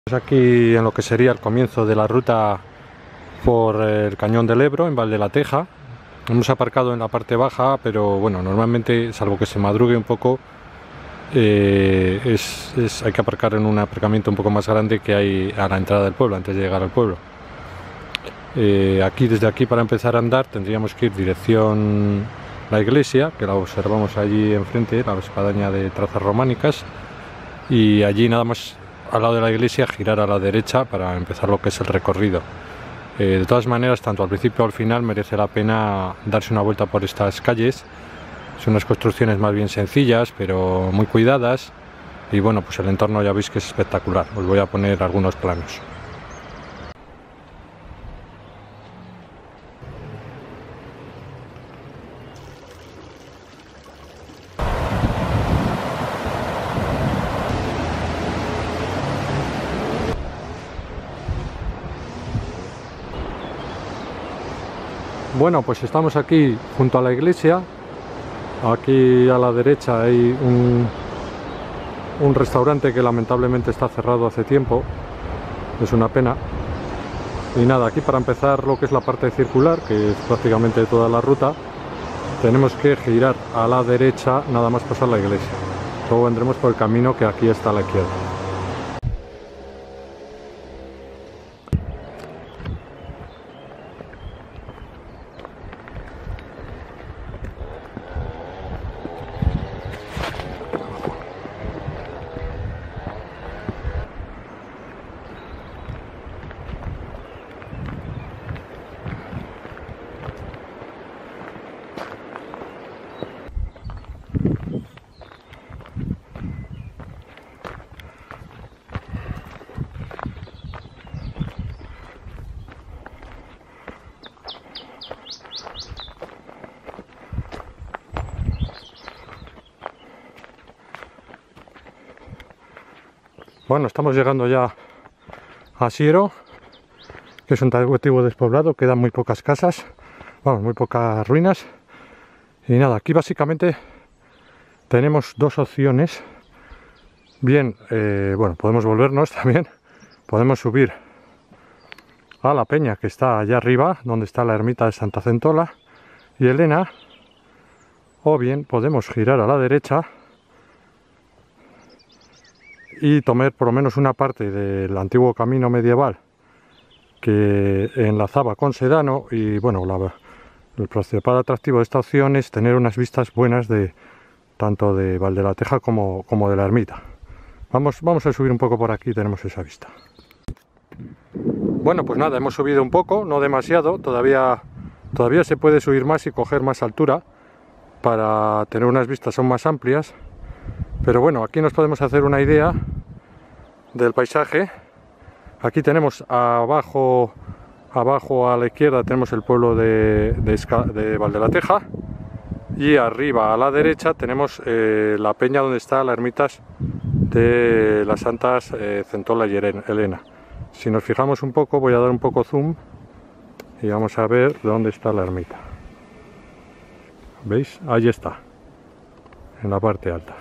Aquí en lo que sería el comienzo de la ruta por el Cañón del Ebro, en Val de la Teja. Hemos aparcado en la parte baja, pero bueno, normalmente, salvo que se madrugue un poco, hay que aparcar en un aparcamiento un poco más grande que hay a la entrada del pueblo, antes de llegar al pueblo. Desde aquí, para empezar a andar, tendríamos que ir dirección la iglesia, que la observamos allí enfrente, la espadaña de trazas románicas, y allí nada más al lado de la iglesia girar a la derecha para empezar lo que es el recorrido. De todas maneras, tanto al principio como al final merece la pena darse una vuelta por estas calles. Son unas construcciones más bien sencillas, pero muy cuidadas, y bueno, pues el entorno ya veis que es espectacular. Os voy a poner algunos planos. Bueno, pues estamos aquí junto a la iglesia. Aquí a la derecha hay un restaurante que lamentablemente está cerrado hace tiempo. Es una pena. Y nada, aquí para empezar lo que es la parte circular, que es prácticamente toda la ruta, tenemos que girar a la derecha nada más pasar la iglesia. Luego vendremos por el camino que aquí está a la izquierda. Bueno, estamos llegando ya a Siero, que es un antiguo despoblado, quedan muy pocas casas, vamos, muy pocas ruinas. Y nada, aquí básicamente tenemos dos opciones. Bien, bueno, podemos volvernos también, podemos subir a la peña que está allá arriba, donde está la ermita de Santa Centola y Elena, o bien podemos girar a la derecha y tomar por lo menos una parte del antiguo camino medieval que enlazaba con Sedano. Y bueno, el principal atractivo de esta opción es tener unas vistas buenas de tanto de Val de la Teja como de la ermita. Vamos a subir un poco por aquí, tenemos esa vista. Bueno, pues nada, hemos subido un poco, no demasiado, todavía se puede subir más y coger más altura para tener unas vistas aún más amplias. Pero bueno, aquí nos podemos hacer una idea del paisaje. Aquí tenemos abajo a la izquierda tenemos el pueblo de Val de la Teja, y arriba a la derecha tenemos la peña donde está la ermita de las santas Centola y Elena. Si nos fijamos un poco, voy a dar un poco zoom y vamos a ver dónde está la ermita. ¿Veis? Ahí está, en la parte alta.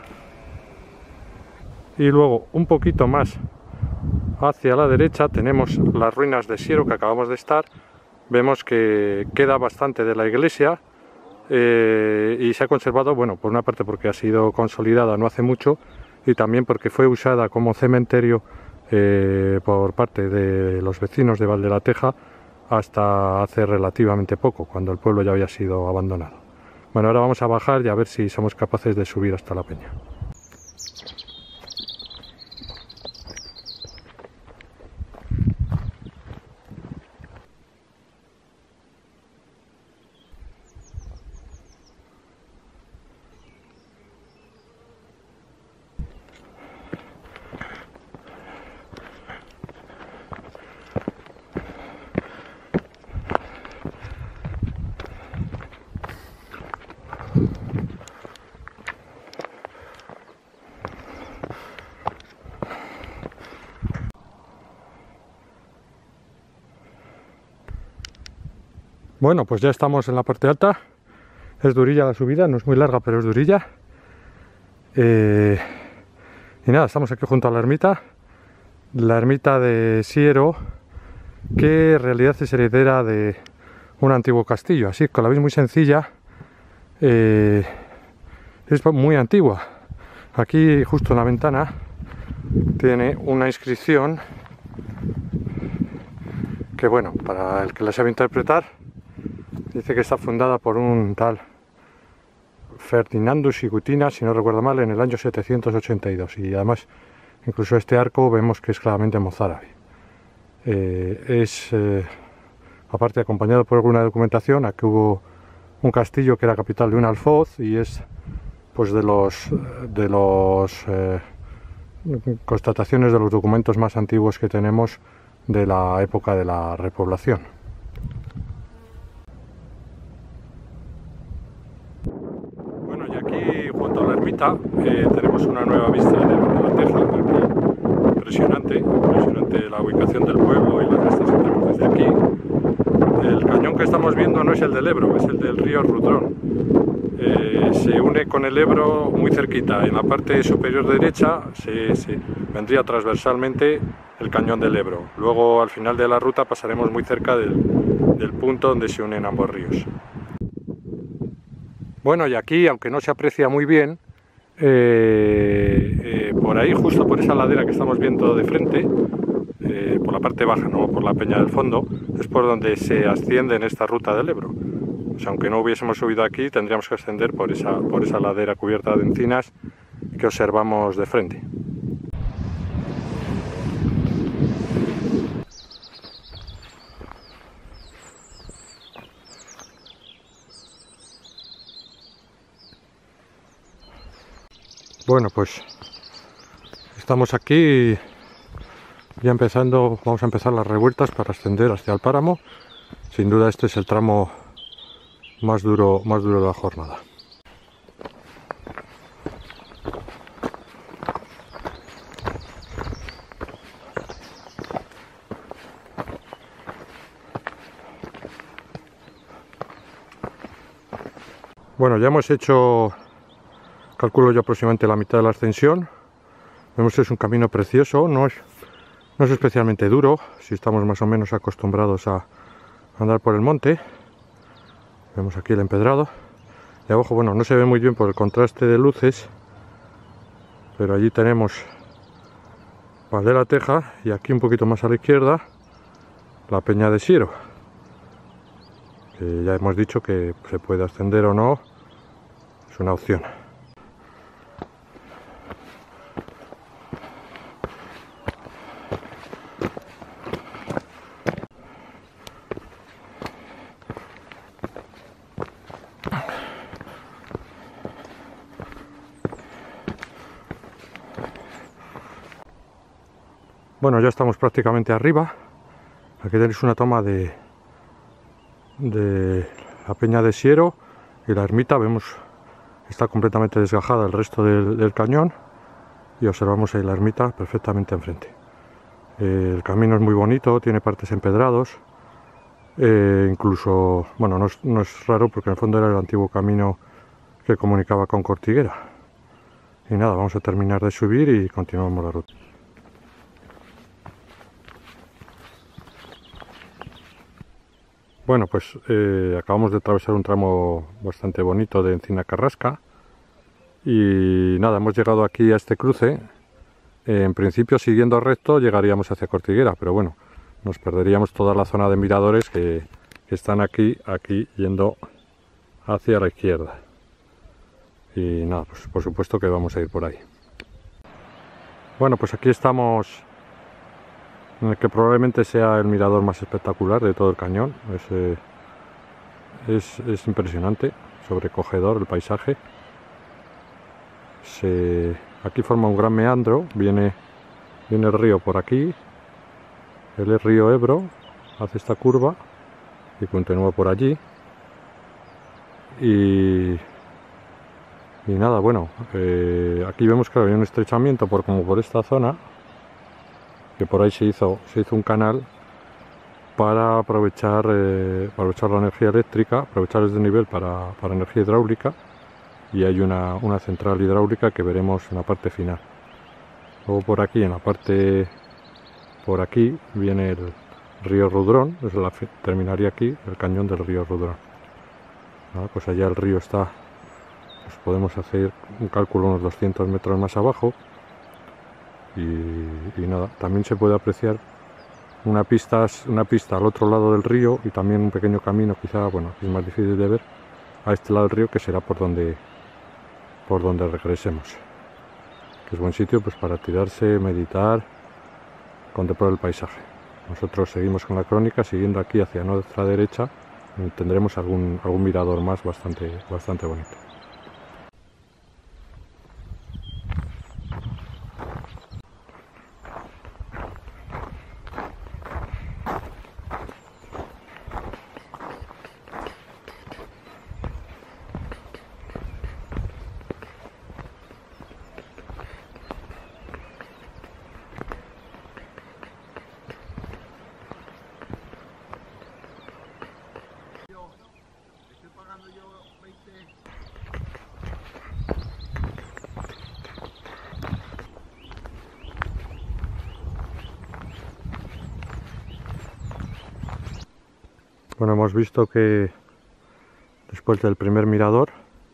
Y luego un poquito más hacia la derecha tenemos las ruinas de Siero que acabamos de estar. Vemos que queda bastante de la iglesia y se ha conservado, bueno, por una parte porque ha sido consolidada no hace mucho, y también porque fue usada como cementerio por parte de los vecinos de Val de la Teja hasta hace relativamente poco, cuando el pueblo ya había sido abandonado. Bueno, ahora vamos a bajar y a ver si somos capaces de subir hasta la peña. Bueno, pues ya estamos en la parte alta. Es durilla la subida, no es muy larga, pero es durilla. Y nada, estamos aquí junto a la ermita. la ermita de Siero, que en realidad es heredera de un antiguo castillo. Así que la veis muy sencilla, es muy antigua. Aquí justo en la ventana tiene una inscripción que, bueno, para el que la sabe interpretar, dice que está fundada por un tal Ferdinandus Igutina, si no recuerdo mal, en el año 782, y además incluso este arco vemos que es claramente mozárabe. Aparte acompañado por alguna documentación, aquí hubo un castillo que era capital de un alfoz y es pues de los constataciones de los documentos más antiguos que tenemos de la época de la repoblación. Bueno, y aquí junto a la ermita tenemos una nueva vista de la Teja. Impresionante la ubicación del pueblo y las vistas que tenemos desde aquí. El cañón que estamos viendo no es el del Ebro, es el del río Rudrón. Se une con el Ebro muy cerquita. En la parte superior derecha se vendría transversalmente el cañón del Ebro. Luego al final de la ruta pasaremos muy cerca del punto donde se unen ambos ríos. Bueno, y aquí, aunque no se aprecia muy bien, por ahí, justo por esa ladera que estamos viendo de frente, por la parte baja, no por la peña del fondo, es por donde se asciende en esta ruta del Ebro. O sea, aunque no hubiésemos subido aquí, tendríamos que ascender por esa ladera cubierta de encinas que observamos de frente. Bueno, pues estamos aquí ya empezando, vamos a empezar las revueltas para ascender hacia el páramo. Sin duda este es el tramo más duro de la jornada. Bueno, ya hemos hecho, calculo yo, aproximadamente la mitad de la ascensión. Vemos que es un camino precioso, no es especialmente duro, si estamos más o menos acostumbrados a andar por el monte. Vemos aquí el empedrado. Y abajo, bueno, no se ve muy bien por el contraste de luces, pero allí tenemos Val de la Teja y aquí un poquito más a la izquierda la Peña de Siero, que ya hemos dicho que se puede ascender o no, es una opción. Bueno, ya estamos prácticamente arriba. Aquí tenéis una toma de la Peña de Siero y la ermita. Vemos está completamente desgajada el resto del cañón y observamos ahí la ermita perfectamente enfrente. El camino es muy bonito, tiene partes empedrados, incluso, bueno, no es raro porque en el fondo era el antiguo camino que comunicaba con Cortiguera. Y nada, vamos a terminar de subir y continuamos la ruta. Bueno, pues acabamos de atravesar un tramo bastante bonito de Encina Carrasca y nada, hemos llegado aquí a este cruce. En principio, siguiendo recto, llegaríamos hacia Cortiguera, pero bueno, nos perderíamos toda la zona de miradores que están aquí yendo hacia la izquierda. Y nada, pues por supuesto que vamos a ir por ahí. Bueno, pues aquí estamos en el que probablemente sea el mirador más espectacular de todo el cañón. Es impresionante, sobrecogedor el paisaje. Aquí forma un gran meandro, viene el río por aquí, el río Ebro, hace esta curva y continúa por allí. Y nada, bueno, aquí vemos que había un estrechamiento como por esta zona, que por ahí se hizo un canal para aprovechar la energía eléctrica, aprovechar el desnivel para energía hidráulica, y hay una central hidráulica que veremos en la parte final. Luego por aquí, en la parte por aquí viene el río Rudrón, terminaría aquí el cañón del río Rudrón. Pues allá el río está, pues podemos hacer un cálculo unos 200 metros más abajo y nada, también se puede apreciar una pista al otro lado del río y también un pequeño camino, quizá, bueno, es más difícil de ver, a este lado del río, que será por donde regresemos, que es buen sitio pues para tirarse, meditar, contemplar el paisaje. Nosotros seguimos con la crónica, siguiendo aquí hacia nuestra derecha, tendremos algún mirador más bastante bonito. Bueno, hemos visto que después del primer mirador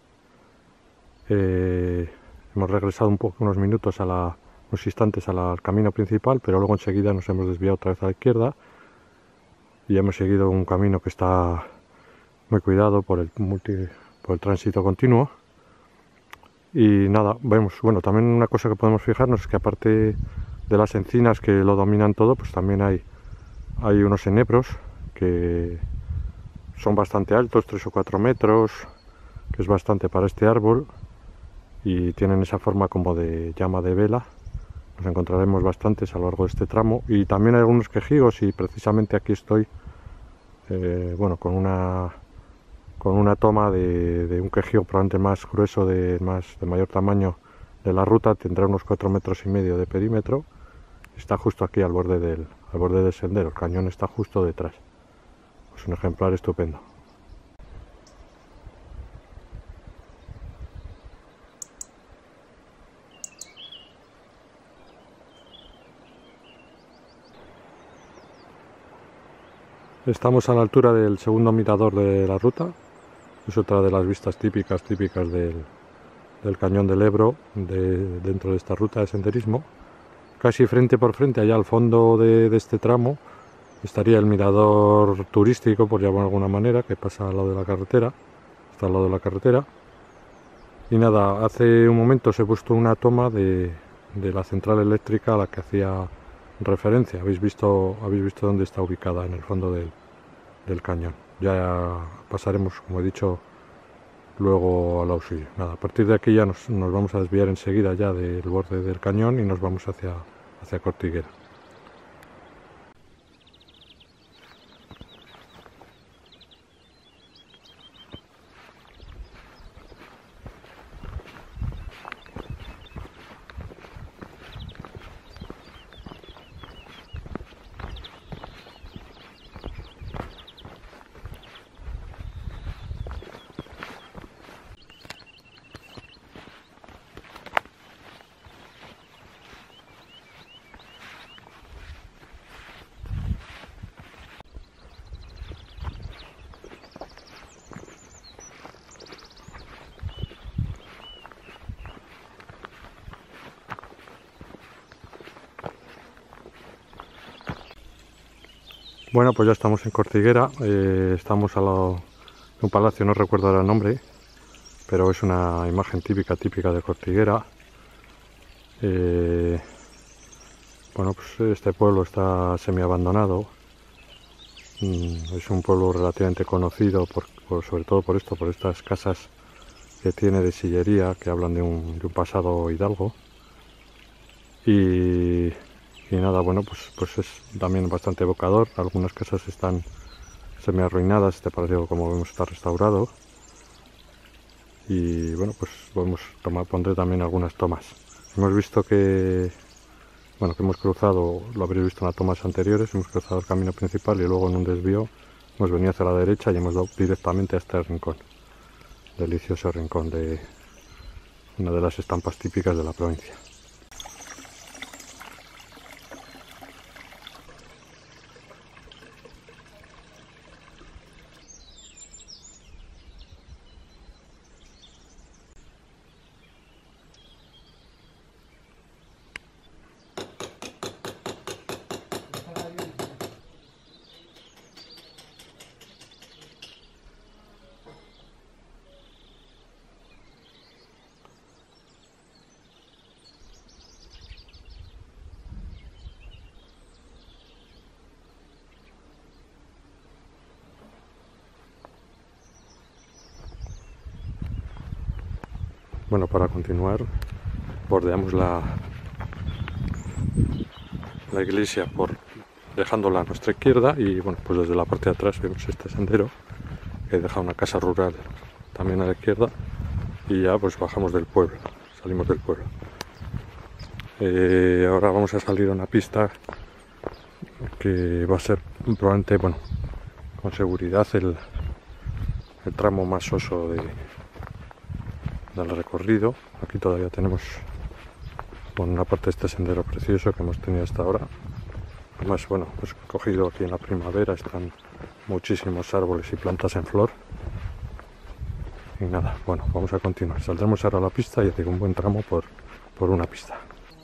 hemos regresado unos minutos unos instantes al camino principal, pero luego enseguida nos hemos desviado otra vez a la izquierda y hemos seguido un camino que está muy cuidado por el tránsito continuo. Y nada, vemos, bueno, también una cosa que podemos fijarnos es que aparte de las encinas que lo dominan todo, pues también hay unos enebros que son bastante altos, 3 o 4 metros, que es bastante para este árbol, y tienen esa forma como de llama de vela. Nos encontraremos bastantes a lo largo de este tramo, y también hay algunos quejigos, y precisamente aquí estoy bueno, con una toma de un quejigo probablemente más grueso, de mayor tamaño de la ruta. Tendrá unos 4,5 metros de perímetro. Está justo aquí al borde del sendero, el cañón está justo detrás. Es un ejemplar estupendo. Estamos a la altura del segundo mirador de la ruta. Es otra de las vistas típicas del cañón del Ebro dentro de esta ruta de senderismo. Casi frente por frente, allá al fondo de este tramo, estaría el mirador turístico, por llamarlo de alguna manera, que pasa al lado de la carretera. Está al lado de la carretera. Y nada, hace un momento os he puesto una toma de la central eléctrica a la que hacía referencia. Habéis visto dónde está ubicada, en el fondo del cañón. Ya pasaremos, como he dicho, luego al auxilio. Nada, a partir de aquí ya nos vamos a desviar enseguida ya del borde del cañón y nos vamos hacia Cortiguera. Bueno, pues ya estamos en Cortiguera, estamos al lado de un palacio, no recuerdo ahora el nombre, pero es una imagen típica de Cortiguera. Bueno, pues este pueblo está semi-abandonado. Es un pueblo relativamente conocido sobre todo por estas casas que tiene de sillería, que hablan de un pasado hidalgo. Y nada, bueno, pues es también bastante evocador. Algunas casas están semi-arruinadas, este palacio, como vemos, está restaurado. Y bueno, pues pondré también algunas tomas. Hemos visto que hemos cruzado, lo habréis visto en las tomas anteriores, hemos cruzado el camino principal y luego en un desvío hemos venido hacia la derecha y hemos dado directamente a este rincón. Delicioso rincón de una de las estampas típicas de la provincia. Bueno, para continuar, bordeamos la iglesia dejándola a nuestra izquierda y bueno, pues desde la parte de atrás vemos este sendero que deja una casa rural también a la izquierda y ya pues bajamos del pueblo, salimos del pueblo. Ahora vamos a salir a una pista que va a ser probablemente, bueno, con seguridad el tramo más soso del recorrido. Aquí todavía tenemos una parte de este sendero precioso que hemos tenido hasta ahora. Además, bueno, pues cogido aquí en la primavera, están muchísimos árboles y plantas en flor. Y nada, bueno, vamos a continuar. Saldremos ahora a la pista y digo un buen tramo por una pista.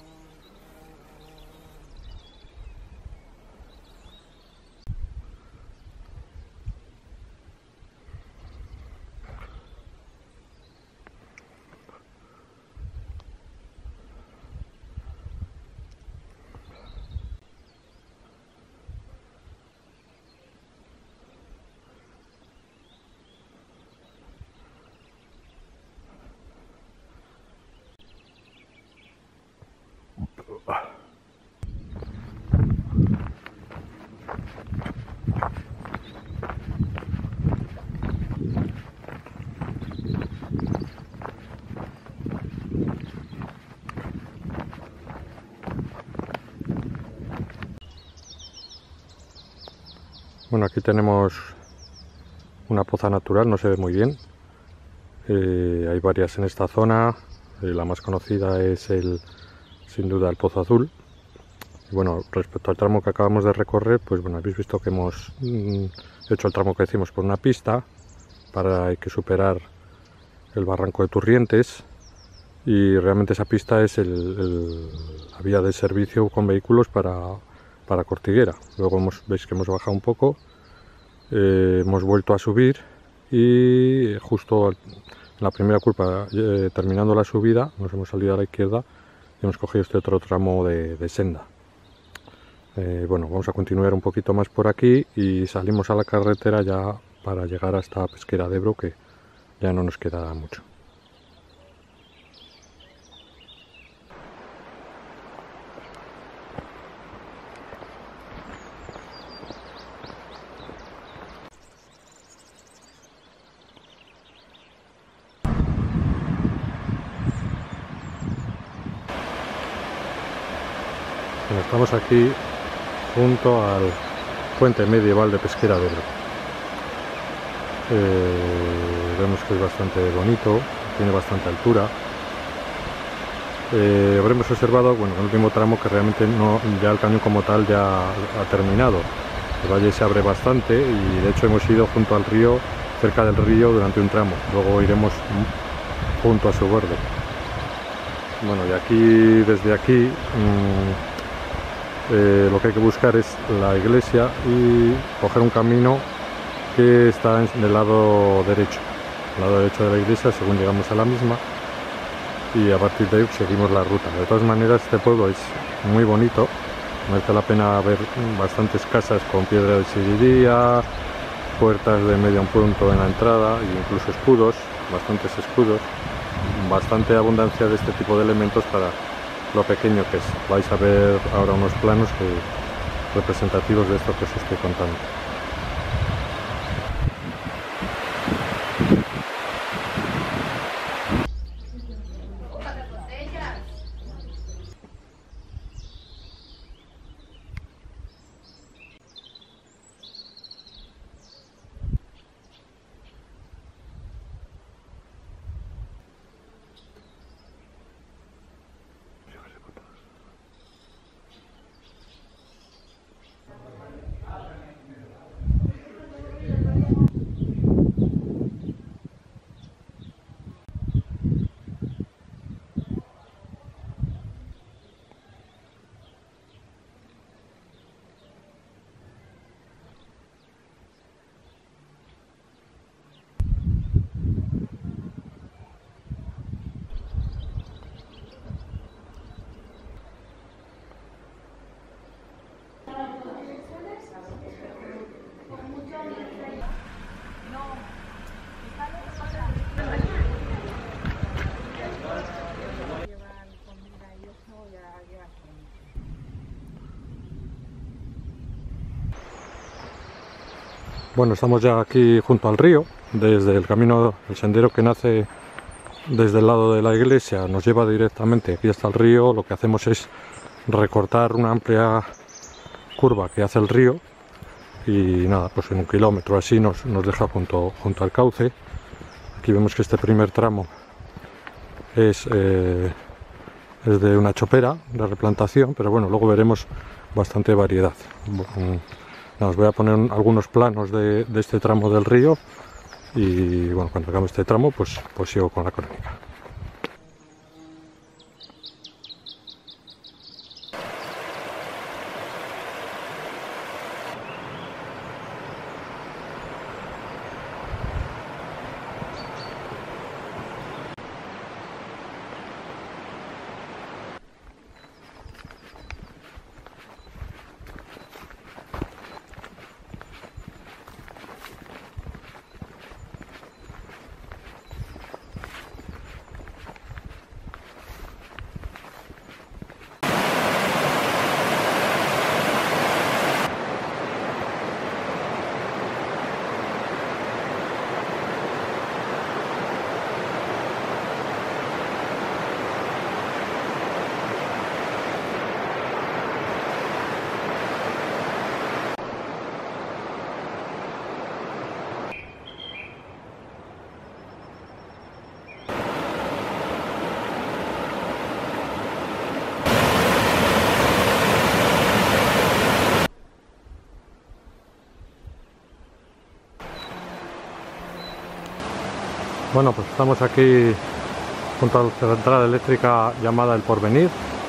Bueno, aquí tenemos una poza natural, no se ve muy bien. Hay varias en esta zona. La más conocida es sin duda el Pozo Azul. Y bueno, respecto al tramo que acabamos de recorrer, pues bueno, habéis visto que hemos hecho el tramo que hicimos por una pista para hay que superar el barranco de Turrientes y realmente esa pista es la vía de servicio con vehículos para Cortiguera. Luego veis que hemos bajado un poco, hemos vuelto a subir y justo en la primera curva, terminando la subida, nos hemos salido a la izquierda y hemos cogido este otro tramo de senda. Bueno, vamos a continuar un poquito más por aquí y salimos a la carretera ya para llegar hasta Pesquera de Ebro, que ya no nos queda mucho. Bueno, estamos aquí junto al puente medieval de Pesquera de Ebro. Vemos que es bastante bonito, tiene bastante altura. Habremos observado, bueno, el último tramo que realmente ya el cañón como tal ya ha terminado. El valle se abre bastante y de hecho hemos ido junto al río, cerca del río durante un tramo. Luego iremos junto a su borde. Bueno, y aquí, desde aquí, lo que hay que buscar es la iglesia y coger un camino que está del lado derecho de la iglesia según llegamos a la misma, y a partir de ahí seguimos la ruta. De todas maneras, este pueblo es muy bonito, merece la pena ver bastantes casas con piedra de sillería, puertas de medio punto en la entrada e incluso escudos, bastantes escudos, bastante abundancia de este tipo de elementos para lo pequeño que es. Vais a ver ahora unos planos representativos de esto que os estoy contando. Bueno, estamos ya aquí junto al río, desde el camino, el sendero que nace desde el lado de la iglesia nos lleva directamente aquí hasta el río. Lo que hacemos es recortar una amplia curva que hace el río y nada, pues en 1 kilómetro así nos deja junto al cauce. Aquí vemos que este primer tramo es de una chopera de replantación, pero bueno, luego veremos bastante variedad. Os voy a poner algunos planos de este tramo del río y bueno, cuando hagamos este tramo pues sigo con la crónica. Bueno, pues estamos aquí junto a la central eléctrica llamada El Porvenir.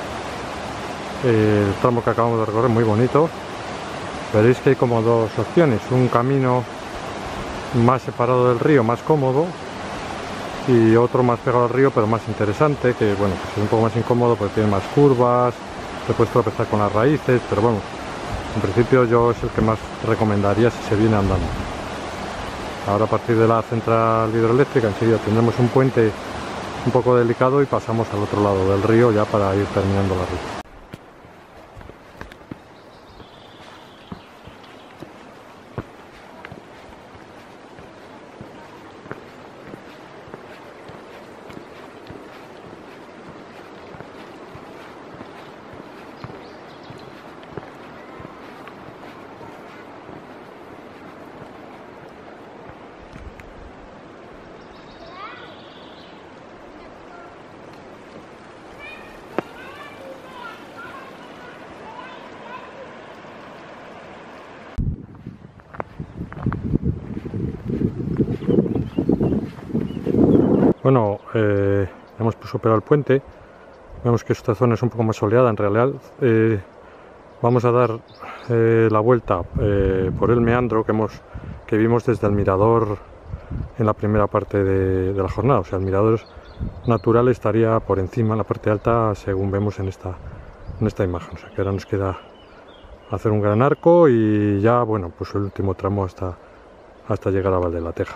El tramo que acabamos de recorrer, muy bonito. Veréis que hay como dos opciones: un camino más separado del río, más cómodo, y otro más pegado al río pero más interesante, que bueno, pues es un poco más incómodo porque tiene más curvas, te puedes tropezar con las raíces, pero bueno, en principio yo es el que más recomendaría si se viene andando. Ahora, a partir de la central hidroeléctrica, enseguida tendremos un puente un poco delicado y pasamos al otro lado del río ya para ir terminando la ruta. Bueno, hemos superado el puente. Vemos que esta zona es un poco más soleada. En realidad vamos a dar la vuelta por el meandro que vimos desde el mirador en la primera parte de la jornada. O sea, el mirador natural estaría por encima, en la parte alta, según vemos en esta imagen. O sea, que ahora nos queda hacer un gran arco y ya, bueno, pues el último tramo hasta llegar a Val de la Teja.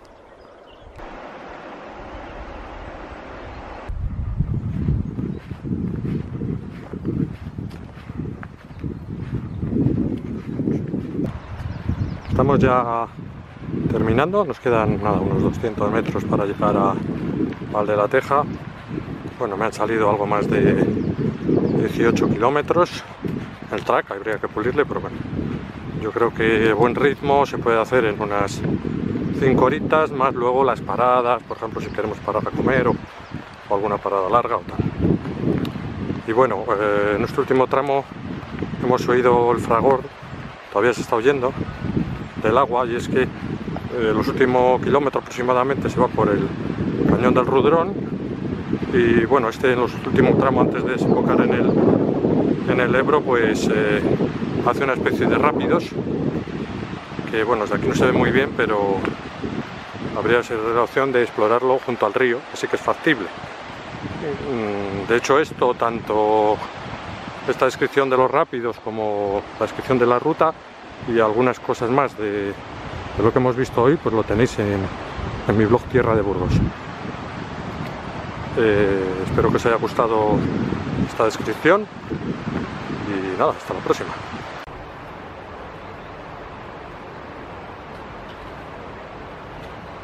Estamos ya terminando, nos quedan nada, unos 200 metros para llegar a Val de la Teja. Bueno, me han salido algo más de 18 kilómetros el track, habría que pulirle, pero bueno, yo creo que buen ritmo se puede hacer en unas 5 horitas, más luego las paradas, por ejemplo, si queremos parar a comer o alguna parada larga o tal. Y bueno, en este último tramo hemos oído el fragor, todavía se está oyendo, del agua, y es que los últimos kilómetros aproximadamente se va por el cañón del Rudrón, y bueno, en los últimos tramos antes de desembocar en el Ebro, pues hace una especie de rápidos que bueno, desde aquí no se ve muy bien, pero habría la opción de explorarlo junto al río, así que es factible. De hecho, tanto esta descripción de los rápidos como la descripción de la ruta y algunas cosas más de lo que hemos visto hoy, pues lo tenéis en mi blog Tierra de Burgos. Espero que os haya gustado esta descripción y nada, hasta la próxima.